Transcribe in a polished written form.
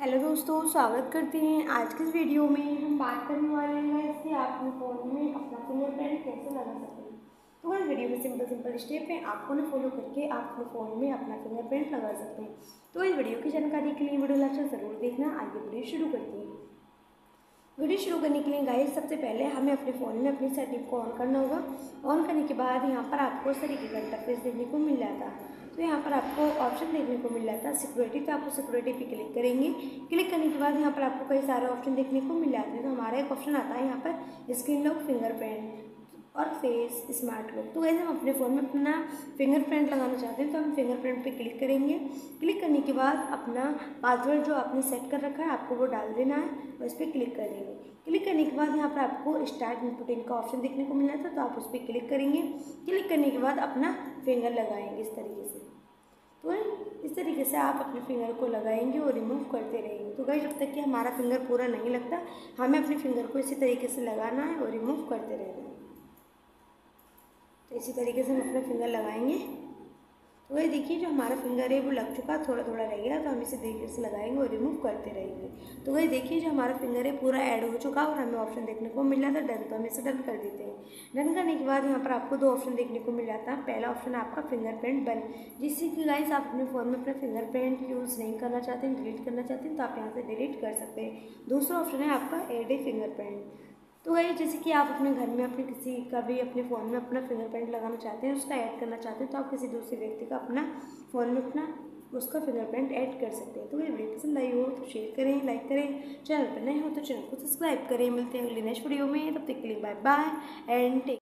Hello दोस्तों, स्वागत करते हैं। आज के इस वीडियो में हम बात करने वाले हैं कि आप अपने फ़ोन में अपना फिंगरप्रिंट कैसे लगा सकते हैं। तो इस वीडियो में सिंपल स्टेप है, आपको ना फॉलो करके आप अपने फ़ोन में अपना फिंगरप्रिंट लगा सकते हैं। तो इस वीडियो की जानकारी के लिए वीडियो लास्ट ज़रूर देखना। आइए वीडियो शुरू करते हैं। वीडियो शुरू करने के लिए गाइस सबसे पहले हमें अपने फ़ोन में अपनी सेटिंग को ऑन करना होगा। ऑन करने के बाद यहाँ पर आपको इस तरीके का इंटरफेस देखने को मिल जाता है। तो यहाँ पर आपको ऑप्शन देखने को मिल जाता है सिक्योरिटी, तो आपको सिक्योरिटी पे क्लिक करेंगे। क्लिक करने के बाद यहाँ पर आपको कई सारे ऑप्शन देखने को मिल जाते हैं। तो हमारा एक ऑप्शन आता है यहाँ पर स्क्रीन लॉक, फिंगरप्रिंट और फेस स्मार्ट लॉक। तो वैसे हम अपने फ़ोन में अपना फिंगरप्रिंट लगाना चाहते हैं, तो हम फिंगरप्रिंट पे क्लिक करेंगे। क्लिक करने के बाद अपना पासवर्ड जो आपने सेट कर रखा है आपको वो डाल देना है और इस पर क्लिक कर देंगे। क्लिक करने के बाद यहाँ पर आपको स्टार्ट इनपुटिंग का ऑप्शन देखने को मिलना था, तो आप उस पर क्लिक करेंगे। क्लिक करने के बाद अपना फिंगर लगाएंगे इस तरीके से। तो इस तरीके से आप अपने फिंगर को लगाएंगे और रिमूव करते रहेंगे। तो गाइस जब तक कि हमारा फिंगर पूरा नहीं लगता, हमें अपने फिंगर को इसी तरीके से लगाना है और रिमूव करते रहना है। तो इसी तरीके से हम अपना फिंगर लगाएंगे। तो वही देखिए जो हमारा फिंगर है वो लग चुका, थोड़ा थोड़ा रह गया, तो हम इसे तरीके से लगाएंगे और रिमूव करते रहेंगे। तो वही देखिए जो हमारा फिंगर है पूरा ऐड हो चुका और हमें ऑप्शन देखने को मिल रहा था डन, तो हम इसे डन कर देते हैं। डन करने के बाद यहाँ पर आपको दो ऑप्शन देखने को मिल जाता है। पहला ऑप्शन है आपका फिंगरप्रिंट बन, जिससे कि गाइस आप अपने फ़ोन में अपना फिंगरप्रिंट यूज़ नहीं करना चाहते हैं, डिलीट करना चाहते हैं, तो आप यहाँ से डिलीट कर सकते हैं। दूसरा ऑप्शन है आपका ऐड ए फिंगरप्रिंट। तो वही जैसे कि आप अपने घर में अपने किसी का भी अपने फ़ोन में अपना फिंगरप्रिंट लगाना चाहते हैं, उसका ऐड करना चाहते हैं, तो आप किसी दूसरे व्यक्ति का अपना फ़ोन में अपना उसका फिंगरप्रिंट ऐड कर सकते हैं। तो ये वीडियो पसंद आई हो तो शेयर करें, लाइक करें, चैनल पर नए हो तो चैनल को सब्सक्राइब करें। मिलते हैं अगली नेक्स्ट वीडियो में, तब तक के लिए बाय बाय एंड टेक।